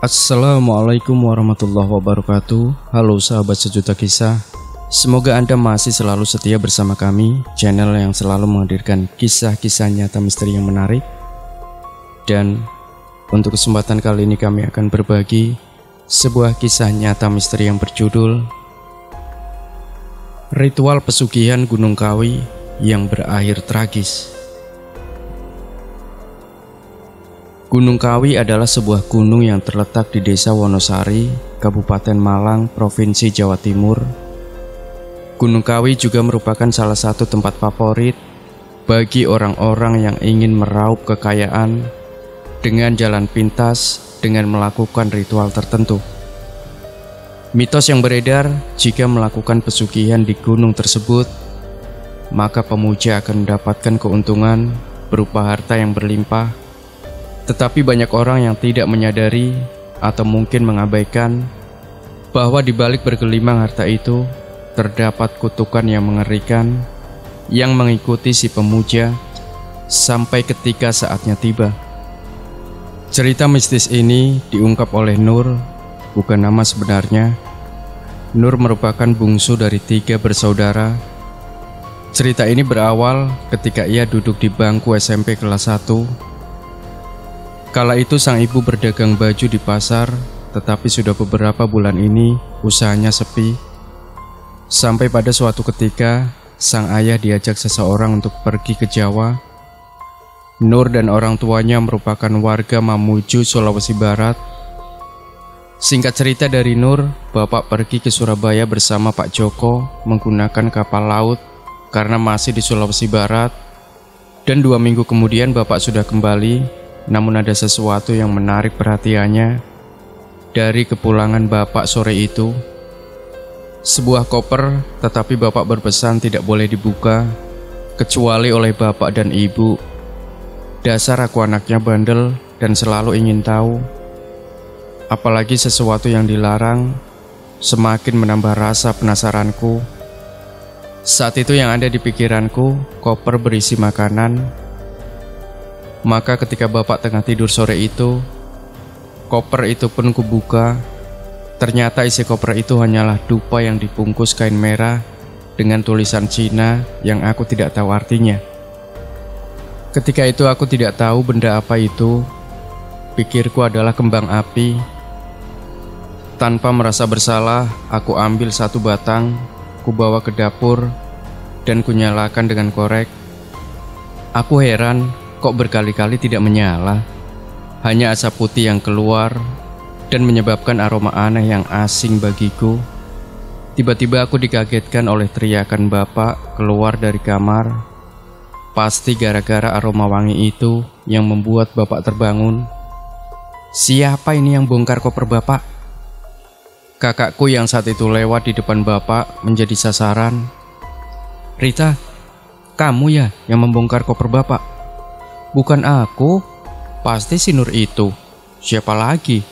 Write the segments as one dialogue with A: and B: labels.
A: Assalamualaikum warahmatullahi wabarakatuh. Halo sahabat sejuta kisah. Semoga Anda masih selalu setia bersama kami, channel yang selalu menghadirkan kisah-kisah nyata misteri yang menarik. Dan untuk kesempatan kali ini kami akan berbagi sebuah kisah nyata misteri yang berjudul Ritual Pesugihan Gunung Kawi yang berakhir tragis. Gunung Kawi adalah sebuah gunung yang terletak di Desa Wonosari, Kabupaten Malang, Provinsi Jawa Timur. Gunung Kawi juga merupakan salah satu tempat favorit bagi orang-orang yang ingin meraup kekayaan dengan jalan pintas dengan melakukan ritual tertentu. Mitos yang beredar, jika melakukan pesugihan di gunung tersebut, maka pemuja akan mendapatkan keuntungan berupa harta yang berlimpah. Tetapi banyak orang yang tidak menyadari atau mungkin mengabaikan bahwa di balik bergelimang harta itu terdapat kutukan yang mengerikan yang mengikuti si pemuja sampai ketika saatnya tiba. Cerita mistis ini diungkap oleh Nur, bukan nama sebenarnya. Nur merupakan bungsu dari 3 bersaudara. Cerita ini berawal ketika ia duduk di bangku SMP kelas 1. Kala itu sang ibu berdagang baju di pasar, tetapi sudah beberapa bulan ini usahanya sepi. Sampai pada suatu ketika, sang ayah diajak seseorang untuk pergi ke Jawa. Nur dan orang tuanya merupakan warga Mamuju, Sulawesi Barat. Singkat cerita dari Nur, bapak pergi ke Surabaya bersama Pak Joko menggunakan kapal laut karena masih di Sulawesi Barat. Dan 2 minggu kemudian bapak sudah kembali. Namun ada sesuatu yang menarik perhatiannya dari kepulangan bapak sore itu. Sebuah koper, tetapi bapak berpesan tidak boleh dibuka kecuali oleh bapak dan ibu. Dasar aku anaknya bandel dan selalu ingin tahu. Apalagi sesuatu yang dilarang semakin menambah rasa penasaranku. Saat itu yang ada di pikiranku, koper berisi makanan. Maka ketika bapak tengah tidur sore itu, koper itu pun kubuka. Ternyata isi koper itu hanyalah dupa yang dibungkus kain merah dengan tulisan Cina yang aku tidak tahu artinya. Ketika itu aku tidak tahu benda apa itu. Pikirku adalah kembang api. Tanpa merasa bersalah, aku ambil 1 batang, kubawa ke dapur dan kunyalakan dengan korek. Aku heran, kok berkali-kali tidak menyala. Hanya asap putih yang keluar dan menyebabkan aroma aneh yang asing bagiku. Tiba-tiba aku dikagetkan oleh teriakan bapak keluar dari kamar. Pasti gara-gara aroma wangi itu yang membuat bapak terbangun. Siapa ini yang bongkar koper bapak? Kakakku yang saat itu lewat di depan bapak menjadi sasaran. Rita, kamu ya yang membongkar koper bapak? Bukan aku, pasti si Nur itu. Siapa lagi?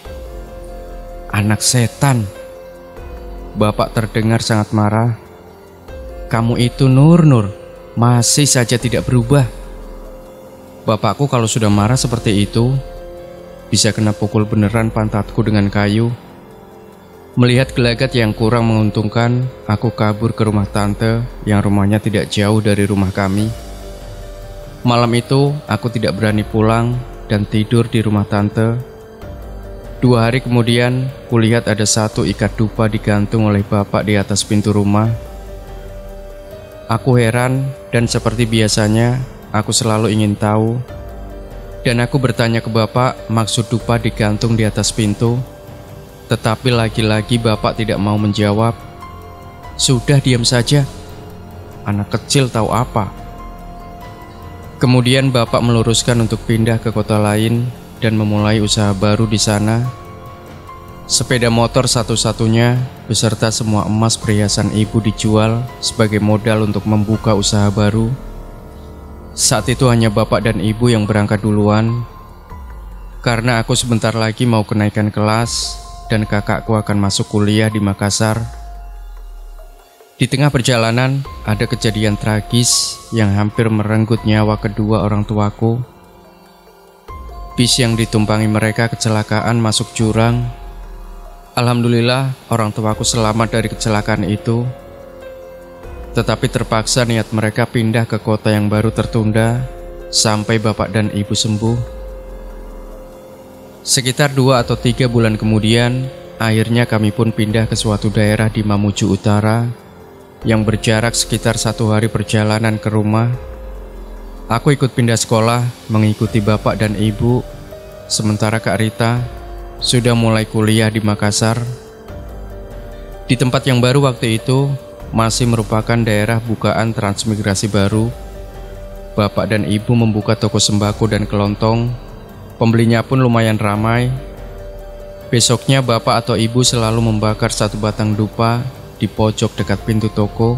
A: Anak setan. Bapak terdengar sangat marah. Kamu itu Nur, masih saja tidak berubah. Bapakku kalau sudah marah seperti itu, bisa kena pukul beneran pantatku dengan kayu. Melihat gelagat yang kurang menguntungkan, aku kabur ke rumah tante yang rumahnya tidak jauh dari rumah kami. Malam itu aku tidak berani pulang dan tidur di rumah tante. 2 hari kemudian kulihat ada 1 ikat dupa digantung oleh bapak di atas pintu rumah. Aku heran dan seperti biasanya aku selalu ingin tahu. Dan aku bertanya ke bapak maksud dupa digantung di atas pintu. Tetapi lagi-lagi bapak tidak mau menjawab. Sudah diam saja. Anak kecil tahu apa. Kemudian bapak meluruskan untuk pindah ke kota lain dan memulai usaha baru di sana. Sepeda motor satu-satunya beserta semua emas perhiasan ibu dijual sebagai modal untuk membuka usaha baru. Saat itu hanya bapak dan ibu yang berangkat duluan. Karena aku sebentar lagi mau kenaikan kelas dan kakakku akan masuk kuliah di Makassar. Di tengah perjalanan, ada kejadian tragis yang hampir merenggut nyawa kedua orang tuaku. Bis yang ditumpangi mereka kecelakaan masuk jurang. Alhamdulillah orang tuaku selamat dari kecelakaan itu. Tetapi terpaksa niat mereka pindah ke kota yang baru tertunda sampai bapak dan ibu sembuh. Sekitar 2 atau 3 bulan kemudian, akhirnya kami pun pindah ke suatu daerah di Mamuju Utara yang berjarak sekitar 1 hari perjalanan ke rumah. Aku ikut pindah sekolah mengikuti bapak dan ibu, sementara Kak Rita sudah mulai kuliah di Makassar. Di tempat yang baru waktu itu masih merupakan daerah bukaan transmigrasi baru. Bapak dan ibu membuka toko sembako dan kelontong. Pembelinya pun lumayan ramai. Besoknya bapak atau ibu selalu membakar 1 batang dupa di pojok dekat pintu toko.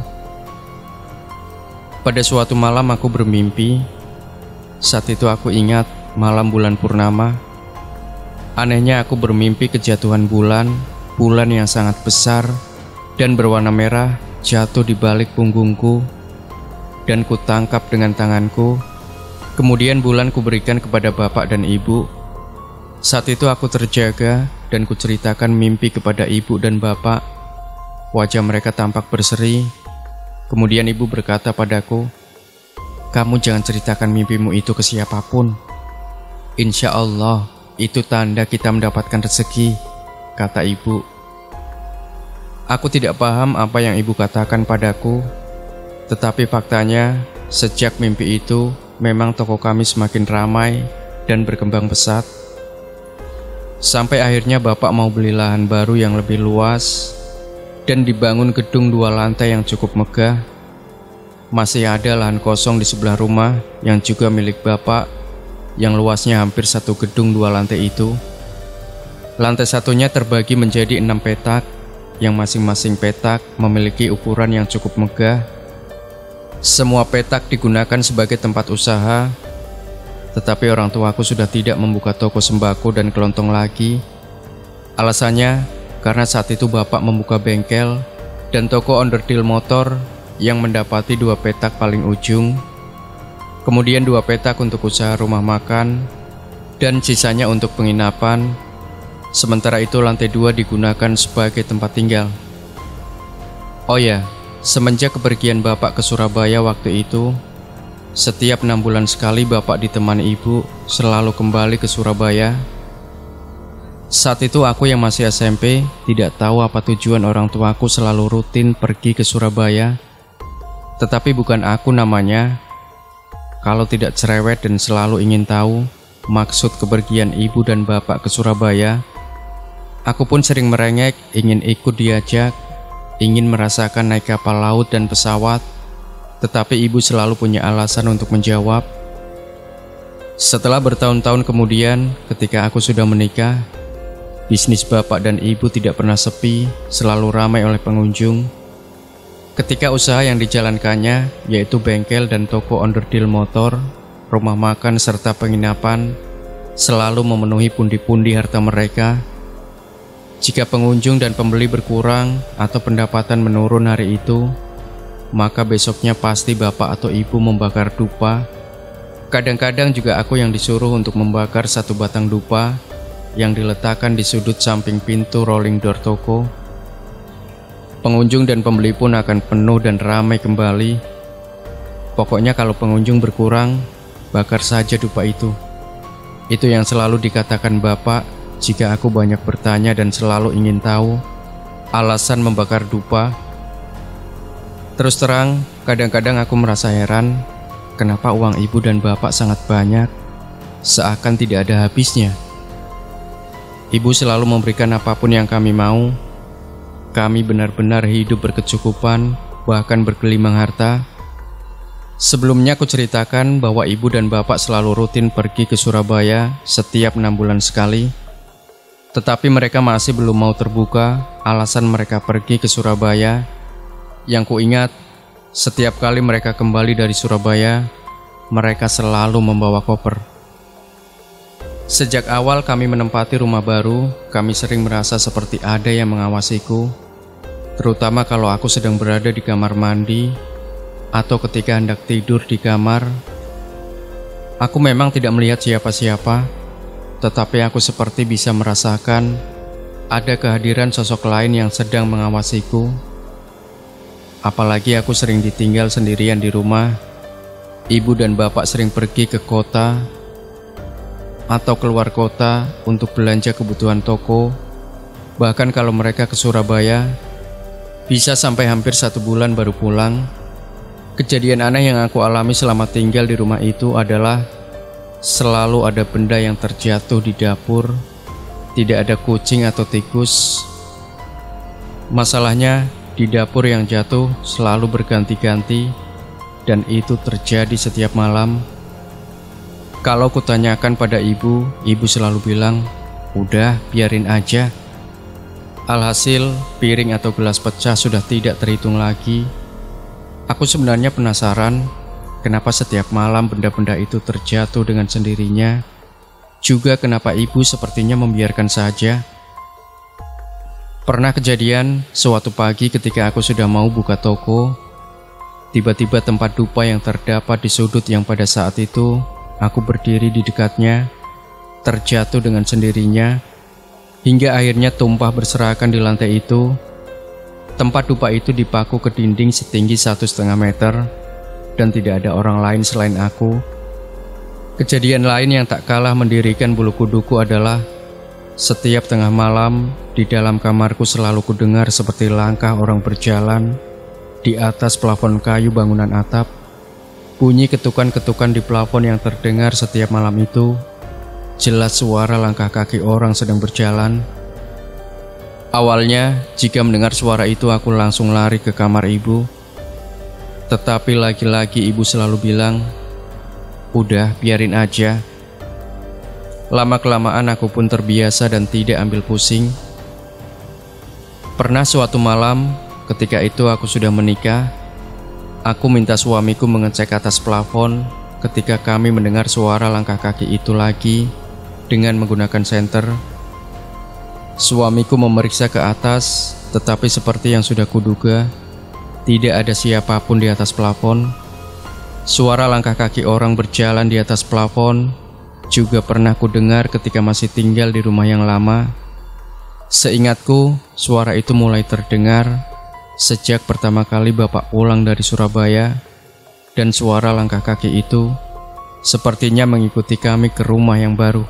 A: Pada suatu malam aku bermimpi. Saat itu aku ingat malam bulan purnama. Anehnya aku bermimpi kejatuhan bulan yang sangat besar dan berwarna merah jatuh di balik punggungku dan kutangkap dengan tanganku. Kemudian bulan kuberikan kepada bapak dan ibu. Saat itu aku terjaga dan kuceritakan mimpi kepada ibu dan bapak. Wajah mereka tampak berseri. Kemudian ibu berkata padaku, "Kamu jangan ceritakan mimpimu itu ke siapapun. Insya Allah itu tanda kita mendapatkan rezeki," kata ibu. Aku tidak paham apa yang ibu katakan padaku. Tetapi faktanya sejak mimpi itu memang toko kami semakin ramai dan berkembang pesat. Sampai akhirnya bapak mau beli lahan baru yang lebih luas dan dibangun gedung 2 lantai yang cukup megah. Masih ada lahan kosong di sebelah rumah yang juga milik bapak, yang luasnya hampir 1 gedung 2 lantai itu. Lantai satunya terbagi menjadi 6 petak, yang masing-masing petak memiliki ukuran yang cukup megah. Semua petak digunakan sebagai tempat usaha, tetapi orang tuaku sudah tidak membuka toko sembako dan kelontong lagi. Alasannya karena saat itu bapak membuka bengkel dan toko onderdil motor yang mendapati 2 petak paling ujung, kemudian 2 petak untuk usaha rumah makan, dan sisanya untuk penginapan. Sementara itu lantai 2 digunakan sebagai tempat tinggal. Oh ya, semenjak kepergian bapak ke Surabaya waktu itu, setiap 6 bulan sekali bapak ditemani ibu selalu kembali ke Surabaya. Saat itu aku yang masih SMP tidak tahu apa tujuan orang tuaku selalu rutin pergi ke Surabaya. Tetapi bukan aku namanya kalau tidak cerewet dan selalu ingin tahu maksud kepergian ibu dan bapak ke Surabaya. Aku pun sering merengek, ingin ikut diajak, ingin merasakan naik kapal laut dan pesawat. Tetapi ibu selalu punya alasan untuk menjawab. Setelah bertahun-tahun kemudian, ketika aku sudah menikah, bisnis bapak dan ibu tidak pernah sepi, selalu ramai oleh pengunjung. Ketika usaha yang dijalankannya, yaitu bengkel dan toko onderdil motor, rumah makan serta penginapan, selalu memenuhi pundi-pundi harta mereka. Jika pengunjung dan pembeli berkurang atau pendapatan menurun hari itu, maka besoknya pasti bapak atau ibu membakar dupa. Kadang-kadang juga aku yang disuruh untuk membakar 1 batang dupa yang diletakkan di sudut samping pintu rolling door toko. Pengunjung dan pembeli pun akan penuh dan ramai kembali. Pokoknya kalau pengunjung berkurang, bakar saja dupa itu. Itu yang selalu dikatakan bapak jika aku banyak bertanya dan selalu ingin tahu alasan membakar dupa. Terus terang, kadang-kadang aku merasa heran kenapa uang ibu dan bapak sangat banyak, seakan tidak ada habisnya. Ibu selalu memberikan apapun yang kami mau. Kami benar-benar hidup berkecukupan, bahkan bergelimang harta. Sebelumnya aku ceritakan bahwa ibu dan bapak selalu rutin pergi ke Surabaya setiap 6 bulan sekali. Tetapi mereka masih belum mau terbuka alasan mereka pergi ke Surabaya. Yang kuingat, setiap kali mereka kembali dari Surabaya, mereka selalu membawa koper. Sejak awal kami menempati rumah baru, kami sering merasa seperti ada yang mengawasiku, terutama kalau aku sedang berada di kamar mandi atau ketika hendak tidur di kamar. Aku memang tidak melihat siapa-siapa, tetapi aku seperti bisa merasakan ada kehadiran sosok lain yang sedang mengawasiku. Apalagi aku sering ditinggal sendirian di rumah. Ibu dan bapak sering pergi ke kota atau keluar kota untuk belanja kebutuhan toko. Bahkan kalau mereka ke Surabaya, bisa sampai hampir 1 bulan baru pulang. Kejadian aneh yang aku alami selama tinggal di rumah itu adalah selalu ada benda yang terjatuh di dapur. Tidak ada kucing atau tikus. Masalahnya, di dapur yang jatuh selalu berganti-ganti, dan itu terjadi setiap malam. Kalau kutanyakan pada ibu selalu bilang, "Udah, biarin aja." Alhasil, piring atau gelas pecah sudah tidak terhitung lagi. Aku sebenarnya penasaran, kenapa setiap malam benda-benda itu terjatuh dengan sendirinya. Juga kenapa ibu sepertinya membiarkan saja. Pernah kejadian suatu pagi ketika aku sudah mau buka toko, tiba-tiba tempat dupa yang terdapat di sudut yang pada saat itu aku berdiri di dekatnya terjatuh dengan sendirinya, hingga akhirnya tumpah berserakan di lantai itu. Tempat dupa itu dipaku ke dinding setinggi 1,5 meter, dan tidak ada orang lain selain aku. Kejadian lain yang tak kalah mendirikan bulu kuduku adalah setiap tengah malam di dalam kamarku selalu kudengar seperti langkah orang berjalan di atas plafon kayu bangunan atap. Bunyi ketukan-ketukan di plafon yang terdengar setiap malam itu jelas suara langkah kaki orang sedang berjalan. Awalnya, jika mendengar suara itu aku langsung lari ke kamar ibu. Tetapi lagi-lagi ibu selalu bilang, "Udah, biarin aja." Lama-kelamaan aku pun terbiasa dan tidak ambil pusing. Pernah suatu malam, ketika itu aku sudah menikah, aku minta suamiku mengecek atas plafon ketika kami mendengar suara langkah kaki itu lagi dengan menggunakan senter. Suamiku memeriksa ke atas, tetapi seperti yang sudah kuduga, tidak ada siapapun di atas plafon. Suara langkah kaki orang berjalan di atas plafon juga pernah kudengar ketika masih tinggal di rumah yang lama. Seingatku, suara itu mulai terdengar sejak pertama kali bapak pulang dari Surabaya, dan suara langkah kaki itu sepertinya mengikuti kami ke rumah yang baru.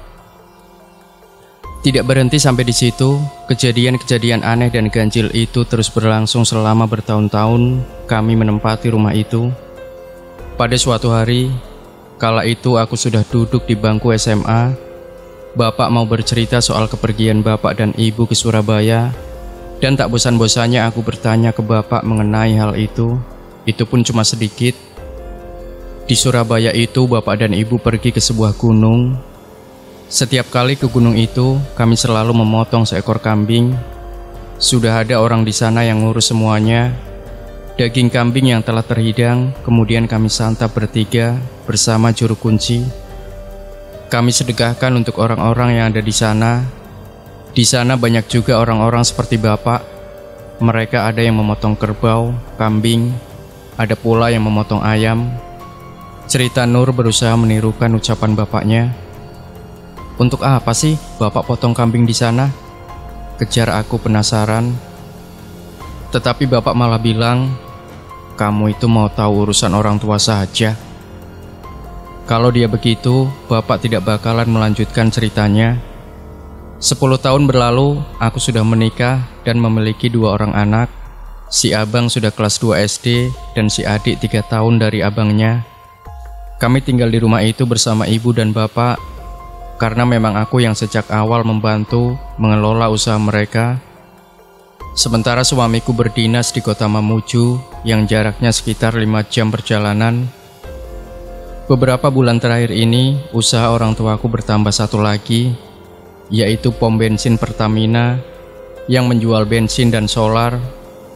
A: Tidak berhenti sampai di situ, kejadian-kejadian aneh dan ganjil itu terus berlangsung selama bertahun-tahun kami menempati rumah itu. Pada suatu hari, kala itu aku sudah duduk di bangku SMA, bapak mau bercerita soal kepergian bapak dan ibu ke Surabaya, dan tak bosan-bosannya aku bertanya ke bapak mengenai hal itu pun cuma sedikit. Di Surabaya itu bapak dan ibu pergi ke sebuah gunung. Setiap kali ke gunung itu, kami selalu memotong seekor kambing. Sudah ada orang di sana yang ngurus semuanya. Daging kambing yang telah terhidang, kemudian kami santap bertiga bersama juru kunci. Kami sedekahkan untuk orang-orang yang ada di sana. Di sana banyak juga orang-orang seperti bapak. Mereka ada yang memotong kerbau, kambing, ada pula yang memotong ayam. Cerita Nur berusaha menirukan ucapan bapaknya. "Untuk apa sih bapak potong kambing di sana?" kejar aku penasaran. Tetapi bapak malah bilang, "Kamu itu mau tahu urusan orang tua saja." Kalau dia begitu, bapak tidak bakalan melanjutkan ceritanya. 10 tahun berlalu, aku sudah menikah dan memiliki 2 orang anak. Si abang sudah kelas 2 SD dan si adik 3 tahun dari abangnya. Kami tinggal di rumah itu bersama ibu dan bapak, karena memang aku yang sejak awal membantu mengelola usaha mereka. Sementara suamiku berdinas di kota Mamuju yang jaraknya sekitar 5 jam perjalanan. Beberapa bulan terakhir ini, usaha orang tuaku bertambah satu lagi, yaitu pom bensin Pertamina yang menjual bensin dan solar.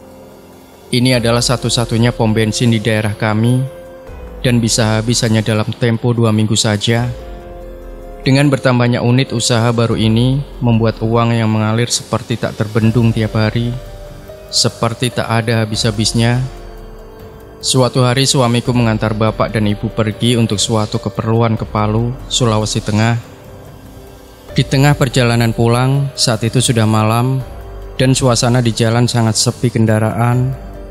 A: Ini adalah satu-satunya pom bensin di daerah kami, dan bisa habis hanya dalam tempo 2 minggu saja. Dengan bertambahnya unit usaha baru ini membuat uang yang mengalir seperti tak terbendung tiap hari, seperti tak ada habis-habisnya. Suatu hari suamiku mengantar bapak dan ibu pergi untuk suatu keperluan ke Palu, Sulawesi Tengah. Di tengah perjalanan pulang, saat itu sudah malam dan suasana di jalan sangat sepi kendaraan.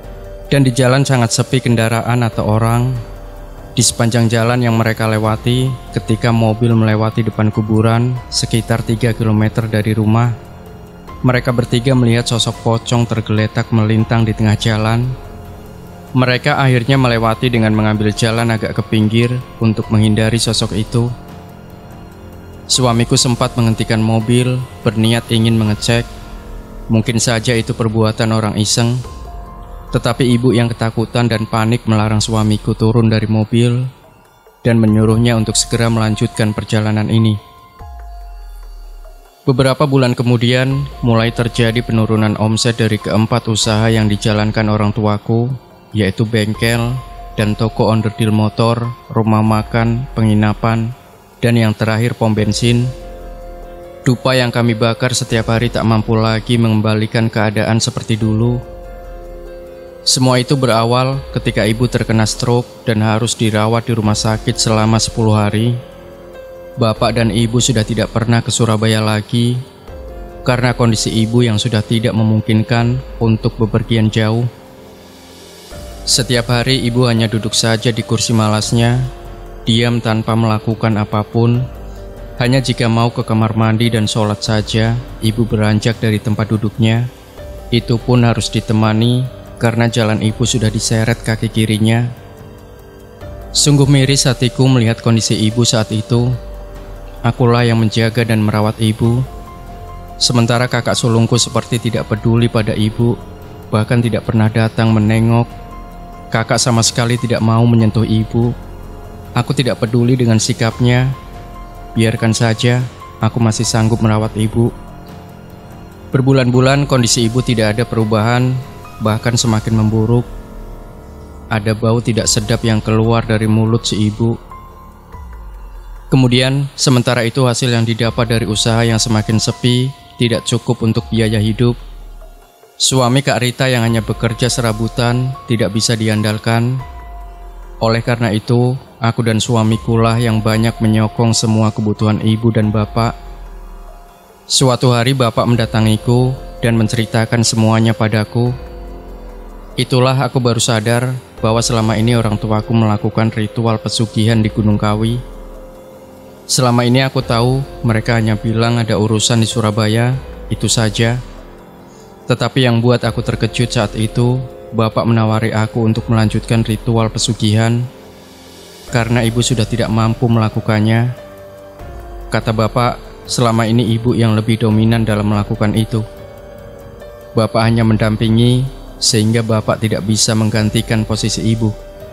A: Atau orang. Di sepanjang jalan yang mereka lewati, ketika mobil melewati depan kuburan sekitar 3 km dari rumah, mereka bertiga melihat sosok pocong tergeletak melintang di tengah jalan. Mereka akhirnya melewati dengan mengambil jalan agak ke pinggir untuk menghindari sosok itu. Suamiku sempat menghentikan mobil, berniat ingin mengecek. Mungkin saja itu perbuatan orang iseng. Tetapi ibu yang ketakutan dan panik melarang suamiku turun dari mobil dan menyuruhnya untuk segera melanjutkan perjalanan ini. Beberapa bulan kemudian, mulai terjadi penurunan omset dari keempat usaha yang dijalankan orang tuaku, yaitu bengkel dan toko onderdil motor, rumah makan, penginapan, dan yang terakhir pom bensin. Dupa yang kami bakar setiap hari tak mampu lagi mengembalikan keadaan seperti dulu. Semua itu berawal ketika ibu terkena stroke dan harus dirawat di rumah sakit selama 10 hari. Bapak dan ibu sudah tidak pernah ke Surabaya lagi karena kondisi ibu yang sudah tidak memungkinkan untuk bepergian jauh. Setiap hari ibu hanya duduk saja di kursi malasnya, diam tanpa melakukan apapun. Hanya jika mau ke kamar mandi dan sholat saja, ibu beranjak dari tempat duduknya. Itu pun harus ditemani karena jalan ibu sudah diseret kaki kirinya. Sungguh miris hatiku melihat kondisi ibu saat itu. Akulah yang menjaga dan merawat ibu. Sementara kakak sulungku seperti tidak peduli pada ibu, bahkan tidak pernah datang menengok. Kakak sama sekali tidak mau menyentuh ibu. Aku tidak peduli dengan sikapnya. Biarkan saja, aku masih sanggup merawat ibu. Berbulan-bulan kondisi ibu tidak ada perubahan, bahkan semakin memburuk. Ada bau tidak sedap yang keluar dari mulut si ibu. Kemudian, sementara itu hasil yang didapat dari usaha yang semakin sepi tidak cukup untuk biaya hidup. Suami Kak Rita yang hanya bekerja serabutan tidak bisa diandalkan. Oleh karena itu, aku dan suamikulah yang banyak menyokong semua kebutuhan ibu dan bapak. Suatu hari bapak mendatangiku dan menceritakan semuanya padaku. Itulah aku baru sadar bahwa selama ini orang tuaku melakukan ritual pesugihan di Gunung Kawi. Selama ini aku tahu mereka hanya bilang ada urusan di Surabaya, itu saja. Tetapi yang buat aku terkejut saat itu, bapak menawari aku untuk melanjutkan ritual pesugihan karena ibu sudah tidak mampu melakukannya. Kata bapak, selama ini ibu yang lebih dominan dalam melakukan itu. Bapak hanya mendampingi sehingga bapak tidak bisa menggantikan posisi ibu.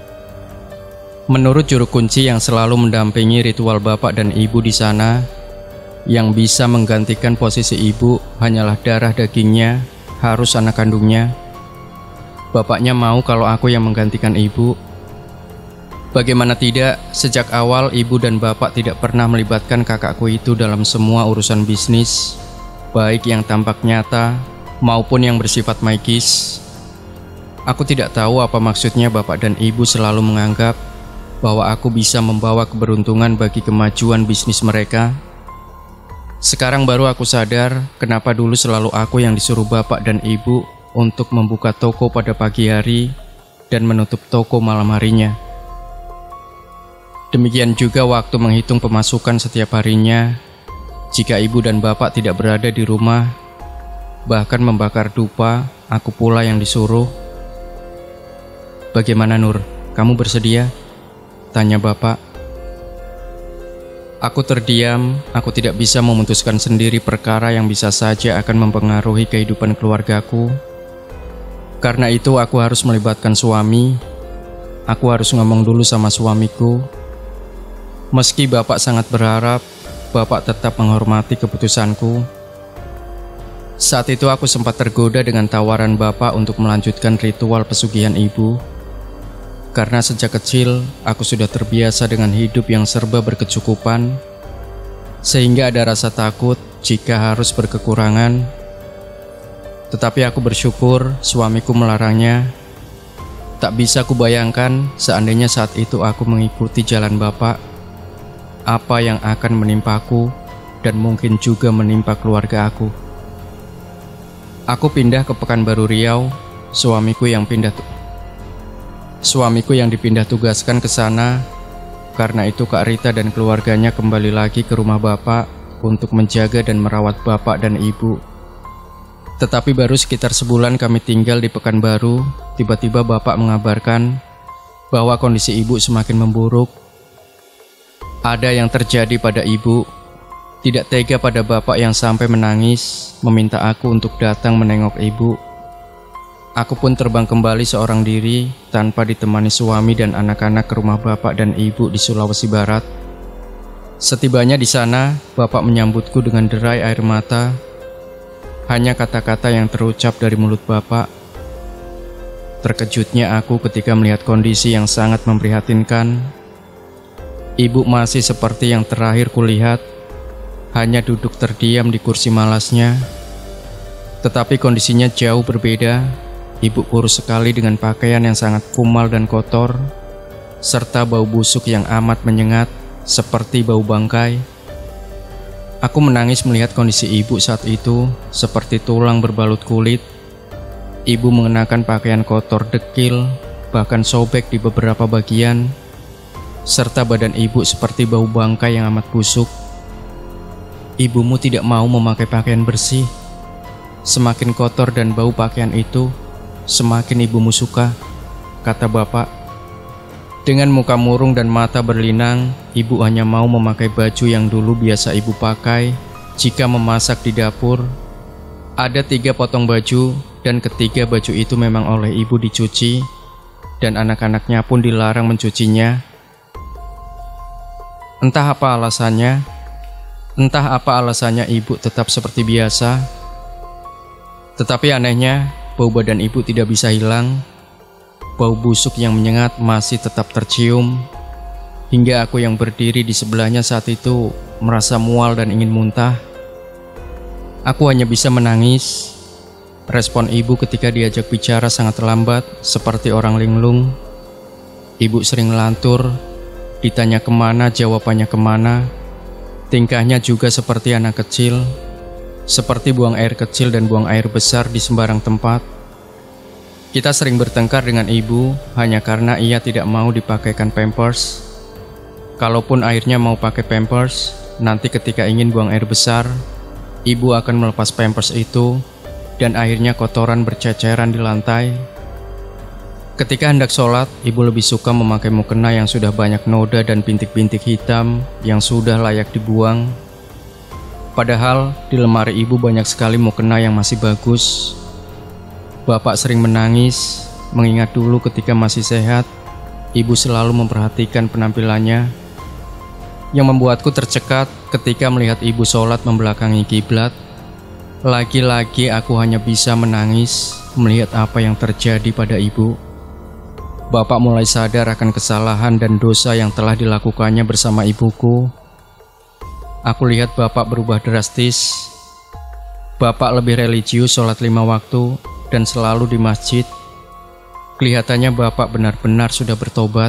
A: Menurut juru kunci yang selalu mendampingi ritual bapak dan ibu di sana, yang bisa menggantikan posisi ibu hanyalah darah dagingnya, harus anak kandungnya. Bapaknya mau kalau aku yang menggantikan ibu. Bagaimana tidak, sejak awal ibu dan bapak tidak pernah melibatkan kakakku itu dalam semua urusan bisnis, baik yang tampak nyata maupun yang bersifat magis. Aku tidak tahu apa maksudnya bapak dan ibu selalu menganggap bahwa aku bisa membawa keberuntungan bagi kemajuan bisnis mereka. Sekarang baru aku sadar kenapa dulu selalu aku yang disuruh bapak dan ibu untuk membuka toko pada pagi hari dan menutup toko malam harinya. Demikian juga waktu menghitung pemasukan setiap harinya. Jika ibu dan bapak tidak berada di rumah, bahkan membakar dupa, aku pula yang disuruh. Bagaimana Nur, kamu bersedia? Tanya bapak. Aku terdiam, aku tidak bisa memutuskan sendiri perkara yang bisa saja akan mempengaruhi kehidupan keluargaku. Karena itu aku harus melibatkan suami. Aku harus ngomong dulu sama suamiku. Meski bapak sangat berharap, bapak tetap menghormati keputusanku. Saat itu aku sempat tergoda dengan tawaran bapak untuk melanjutkan ritual pesugihan ibu. Karena sejak kecil, aku sudah terbiasa dengan hidup yang serba berkecukupan, sehingga ada rasa takut jika harus berkekurangan. Tetapi aku bersyukur suamiku melarangnya. Tak bisa kubayangkan seandainya saat itu aku mengikuti jalan bapak, apa yang akan menimpaku. dan mungkin juga menimpa keluarga aku. Aku pindah ke Pekanbaru Riau, suamiku yang dipindah tugaskan ke sana. Karena itu Kak Rita dan keluarganya kembali lagi ke rumah bapak untuk menjaga dan merawat bapak dan ibu. Tetapi baru sekitar sebulan kami tinggal di Pekanbaru, tiba-tiba bapak mengabarkan bahwa kondisi ibu semakin memburuk. Ada yang terjadi pada ibu. Tidak tega pada bapak yang sampai menangis, meminta aku untuk datang menengok ibu. Aku pun terbang kembali seorang diri tanpa ditemani suami dan anak-anak ke rumah bapak dan ibu di Sulawesi Barat. Setibanya di sana, bapak menyambutku dengan derai air mata. Hanya kata-kata yang terucap dari mulut bapak. Terkejutnya aku ketika melihat kondisi yang sangat memprihatinkan. Ibu masih seperti yang terakhir kulihat, hanya duduk terdiam di kursi malasnya. Tetapi kondisinya jauh berbeda. Ibu kurus sekali dengan pakaian yang sangat kumal dan kotor, serta bau busuk yang amat menyengat, seperti bau bangkai. Aku menangis melihat kondisi ibu saat itu, seperti tulang berbalut kulit. Ibu mengenakan pakaian kotor dekil, bahkan sobek di beberapa bagian, serta badan ibu seperti bau bangkai yang amat busuk. Ibumu tidak mau memakai pakaian bersih. Semakin kotor dan bau pakaian itu, semakin ibumu suka, kata bapak. Dengan muka murung dan mata berlinang, ibu hanya mau memakai baju yang dulu biasa ibu pakai jika memasak di dapur. Ada 3 potong baju, dan ketiga baju itu memang oleh ibu dicuci, dan anak-anaknya pun dilarang mencucinya. Entah apa alasannya ibu tetap seperti biasa. Tetapi anehnya, bau badan ibu tidak bisa hilang. Bau busuk yang menyengat masih tetap tercium. Hingga aku yang berdiri di sebelahnya saat itu merasa mual dan ingin muntah. Aku hanya bisa menangis. Respon ibu ketika diajak bicara sangat lambat, seperti orang linglung. Ibu sering lantur, ditanya kemana jawabannya kemana. Tingkahnya juga seperti anak kecil, seperti buang air kecil dan buang air besar di sembarang tempat. Kita sering bertengkar dengan ibu hanya karena ia tidak mau dipakaikan pampers. Kalaupun airnya mau pakai pampers, nanti ketika ingin buang air besar, ibu akan melepas pampers itu dan akhirnya kotoran berceceran di lantai. Ketika hendak sholat, ibu lebih suka memakai mukena yang sudah banyak noda dan bintik-bintik hitam yang sudah layak dibuang. Padahal di lemari ibu banyak sekali mukena yang masih bagus. Bapak sering menangis, mengingat dulu ketika masih sehat, ibu selalu memperhatikan penampilannya. Yang membuatku tercekat ketika melihat ibu sholat membelakangi kiblat. Lagi-lagi aku hanya bisa menangis melihat apa yang terjadi pada ibu. Bapak mulai sadar akan kesalahan dan dosa yang telah dilakukannya bersama ibuku. Aku lihat bapak berubah drastis. Bapak lebih religius, sholat 5 waktu, dan selalu di masjid. Kelihatannya bapak benar-benar sudah bertobat.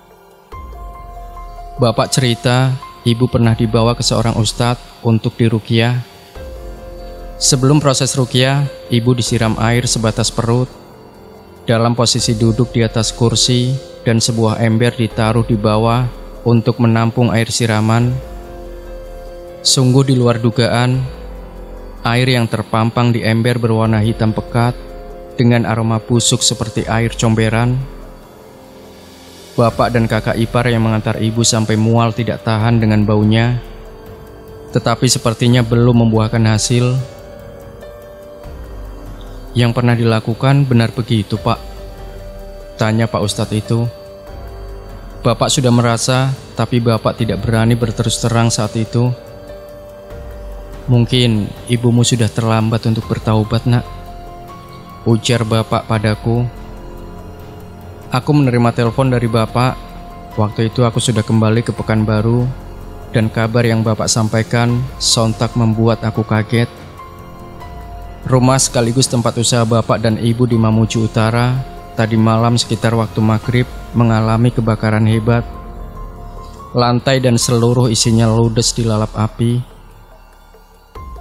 A: Bapak cerita, ibu pernah dibawa ke seorang ustadz untuk diruqyah. Sebelum proses ruqyah, ibu disiram air sebatas perut. Dalam posisi duduk di atas kursi dan sebuah ember ditaruh di bawah untuk menampung air siraman. Sungguh di luar dugaan, air yang terpampang di ember berwarna hitam pekat dengan aroma busuk seperti air comberan. Bapak dan kakak ipar yang mengantar ibu sampai mual tidak tahan dengan baunya, tetapi sepertinya belum membuahkan hasil. Yang pernah dilakukan benar begitu, Pak? Tanya Pak Ustadz itu. Bapak sudah merasa, tapi Bapak tidak berani berterus terang saat itu. Mungkin ibumu sudah terlambat untuk bertaubat, nak, ujar Bapak padaku. Aku menerima telepon dari Bapak. Waktu itu aku sudah kembali ke Pekanbaru, dan kabar yang Bapak sampaikan sontak membuat aku kaget. Rumah sekaligus tempat usaha Bapak dan Ibu di Mamuju Utara tadi malam sekitar waktu maghrib mengalami kebakaran hebat. Lantai dan seluruh isinya ludes dilalap api.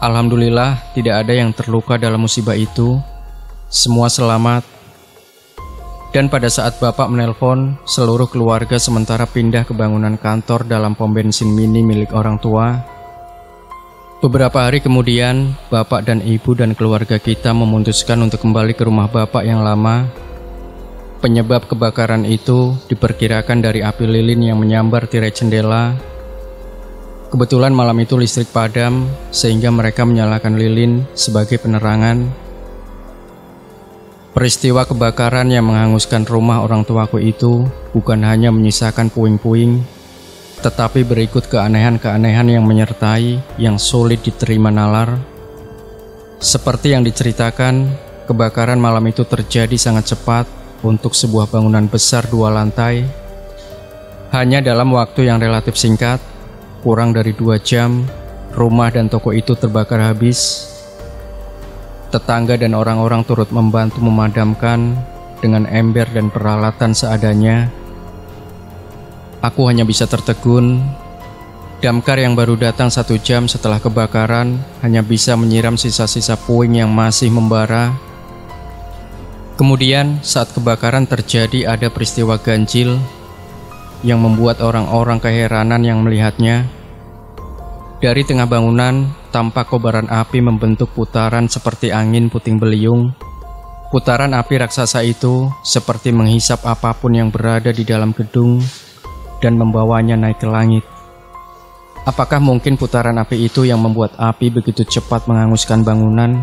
A: Alhamdulillah tidak ada yang terluka dalam musibah itu. Semua selamat. Dan pada saat bapak menelpon, seluruh keluarga sementara pindah ke bangunan kantor dalam pom bensin mini milik orang tua. Beberapa hari kemudian, bapak dan ibu dan keluarga kita memutuskan untuk kembali ke rumah bapak yang lama. Penyebab kebakaran itu diperkirakan dari api lilin yang menyambar tirai jendela. Kebetulan malam itu listrik padam, sehingga mereka menyalakan lilin sebagai penerangan. Peristiwa kebakaran yang menghanguskan rumah orang tuaku itu bukan hanya menyisakan puing-puing, tetapi berikut keanehan-keanehan yang menyertai yang sulit diterima nalar. Seperti yang diceritakan, kebakaran malam itu terjadi sangat cepat untuk sebuah bangunan besar 2 lantai. Hanya dalam waktu yang relatif singkat, kurang dari 2 jam, rumah dan toko itu terbakar habis. Tetangga dan orang-orang turut membantu memadamkan dengan ember dan peralatan seadanya. Aku hanya bisa tertegun. Damkar yang baru datang 1 jam setelah kebakaran hanya bisa menyiram sisa-sisa puing yang masih membara. Kemudian saat kebakaran terjadi ada peristiwa ganjil yang membuat orang-orang keheranan yang melihatnya. Dari tengah bangunan, tampak kobaran api membentuk putaran seperti angin puting beliung. Putaran api raksasa itu seperti menghisap apapun yang berada di dalam gedung dan membawanya naik ke langit. Apakah mungkin putaran api itu yang membuat api begitu cepat menghanguskan bangunan?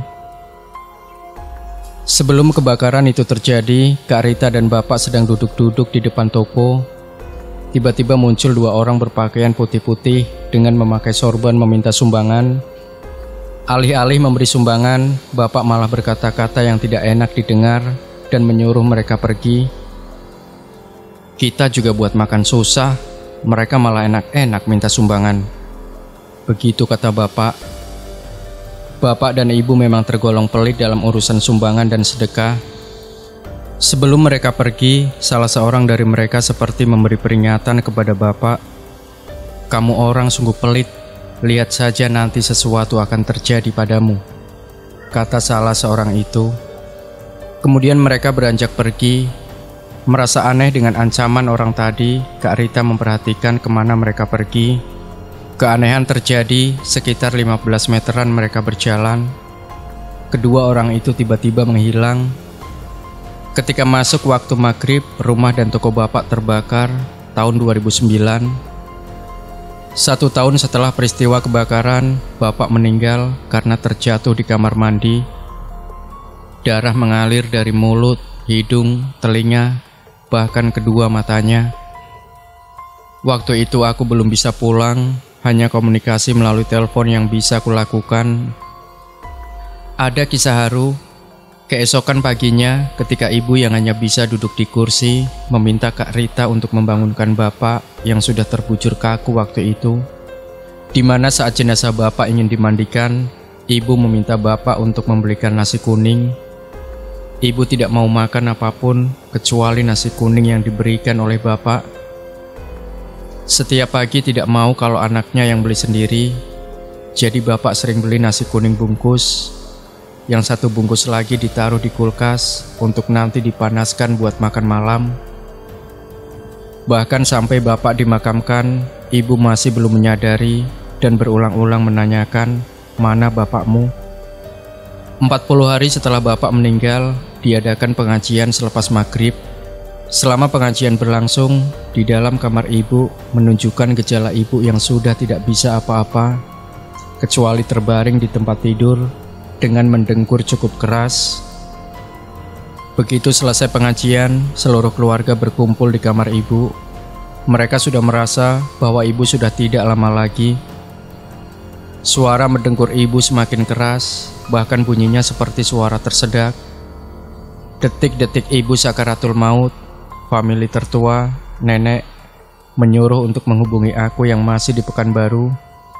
A: Sebelum kebakaran itu terjadi, Kak Rita dan Bapak sedang duduk-duduk di depan toko. Tiba-tiba muncul 2 orang berpakaian putih-putih dengan memakai sorban meminta sumbangan. Alih-alih memberi sumbangan, Bapak malah berkata-kata yang tidak enak didengar dan menyuruh mereka pergi. Kita juga buat makan susah, mereka malah enak-enak minta sumbangan. Begitu kata Bapak. Bapak dan Ibu memang tergolong pelit dalam urusan sumbangan dan sedekah. Sebelum mereka pergi, salah seorang dari mereka seperti memberi peringatan kepada Bapak. Kamu orang sungguh pelit, lihat saja nanti sesuatu akan terjadi padamu, kata salah seorang itu. Kemudian mereka beranjak pergi. Merasa aneh dengan ancaman orang tadi, Kak Rita memperhatikan kemana mereka pergi. Keanehan terjadi sekitar 15 meteran mereka berjalan. Kedua orang itu tiba-tiba menghilang. Ketika masuk waktu maghrib, rumah dan toko Bapak terbakar tahun 2009. 1 tahun setelah peristiwa kebakaran, Bapak meninggal karena terjatuh di kamar mandi. Darah mengalir dari mulut, hidung, telinga, bahkan kedua matanya. Waktu itu aku belum bisa pulang, hanya komunikasi melalui telepon yang bisa kulakukan. Ada kisah haru. Keesokan paginya, ketika ibu yang hanya bisa duduk di kursi, meminta Kak Rita untuk membangunkan Bapak yang sudah terbujur kaku waktu itu. Di mana saat jenazah Bapak ingin dimandikan, ibu meminta Bapak untuk membelikan nasi kuning. Ibu tidak mau makan apapun kecuali nasi kuning yang diberikan oleh Bapak. Setiap pagi tidak mau kalau anaknya yang beli sendiri, jadi Bapak sering beli nasi kuning bungkus. Yang 1 bungkus lagi ditaruh di kulkas untuk nanti dipanaskan buat makan malam. Bahkan sampai Bapak dimakamkan, ibu masih belum menyadari dan berulang-ulang menanyakan, mana bapakmu? 40 hari setelah Bapak meninggal, diadakan pengajian selepas maghrib. Selama pengajian berlangsung, di dalam kamar ibu menunjukkan gejala ibu yang sudah tidak bisa apa-apa, kecuali terbaring di tempat tidur dengan mendengkur cukup keras. Begitu selesai pengajian, seluruh keluarga berkumpul di kamar ibu. Mereka sudah merasa bahwa ibu sudah tidak lama lagi. Suara mendengkur ibu semakin keras, bahkan bunyinya seperti suara tersedak. Detik-detik ibu sakaratul maut, famili tertua, nenek, menyuruh untuk menghubungi aku yang masih di Pekanbaru.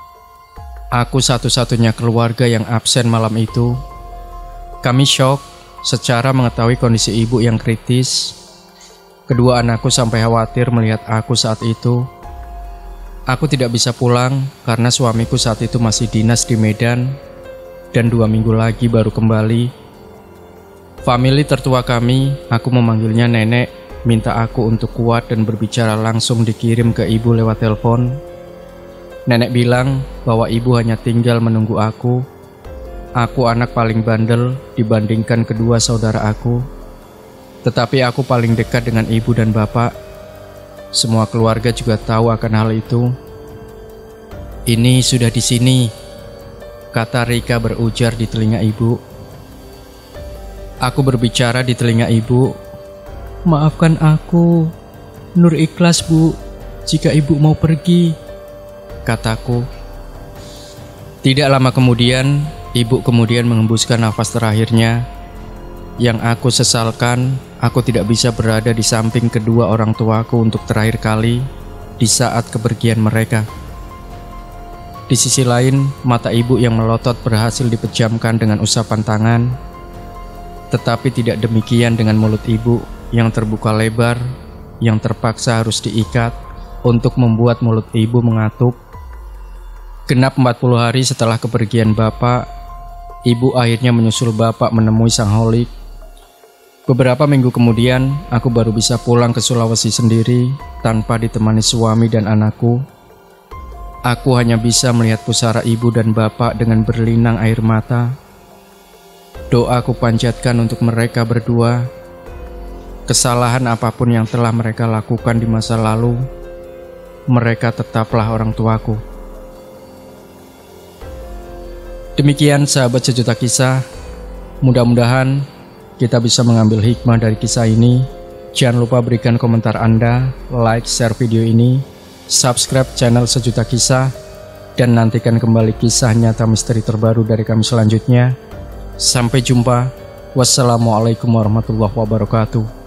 A: Aku satu-satunya keluarga yang absen malam itu. Kami syok secara mengetahui kondisi ibu yang kritis. Kedua anakku sampai khawatir melihat aku saat itu. Aku tidak bisa pulang karena suamiku saat itu masih dinas di Medan. dan 2 minggu lagi baru kembali. Famili tertua kami, aku memanggilnya nenek, minta aku untuk kuat dan berbicara langsung dikirim ke ibu lewat telepon. Nenek bilang bahwa ibu hanya tinggal menunggu aku. Aku anak paling bandel dibandingkan kedua saudara aku. Tetapi aku paling dekat dengan ibu dan bapak. Semua keluarga juga tahu akan hal itu. "Ini sudah di sini," kata Rika berujar di telinga ibu. Aku berbicara di telinga ibu. "Maafkan aku, Nur ikhlas Bu, jika ibu mau pergi," kataku. Tidak lama kemudian, ibu kemudian mengembuskan nafas terakhirnya. Yang aku sesalkan, aku tidak bisa berada di samping kedua orang tuaku untuk terakhir kali di saat kepergian mereka. Di sisi lain, mata ibu yang melotot berhasil dipejamkan dengan usapan tangan. Tetapi tidak demikian dengan mulut ibu yang terbuka lebar, yang terpaksa harus diikat untuk membuat mulut ibu mengatup. Genap 40 hari setelah kepergian bapak, ibu akhirnya menyusul bapak menemui sang holik. Beberapa minggu kemudian, aku baru bisa pulang ke Sulawesi sendiri tanpa ditemani suami dan anakku. Aku hanya bisa melihat pusara ibu dan bapak dengan berlinang air mata. Doa aku panjatkan untuk mereka berdua. Kesalahan apapun yang telah mereka lakukan di masa lalu, mereka tetaplah orang tuaku. Demikian sahabat sejuta kisah, mudah-mudahan kita bisa mengambil hikmah dari kisah ini. Jangan lupa berikan komentar Anda, like, share video ini, subscribe channel Sejuta Kisah, dan nantikan kembali kisah nyata misteri terbaru dari kami selanjutnya. Sampai jumpa. Wassalamualaikum warahmatullahi wabarakatuh.